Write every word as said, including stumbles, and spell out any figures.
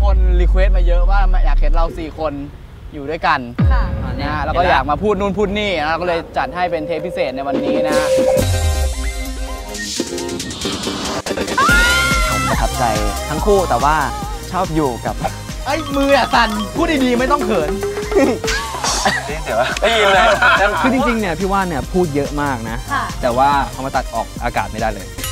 คนรีเควสต์มาเยอะว่าอยากเห็นเราสี่คนอยู่ด้วยกันนะฮะแล้วก็อยากมาพูดนู่นพูดนี่นะก็เลยจัดให้เป็นเทปพิเศษในวันนี้นะผมประทับใจทั้งคู่แต่ว่าชอบอยู่กับไอ้มืออ่ะตันพูดดีๆไม่ต้องเขินเดี๋ยวได้ยินเลยคือจริงๆเนี่ยพี่ว่านเนี่ยพูดเยอะมากนะแต่ว่าเอามาตัดออกอากาศไม่ได้เลย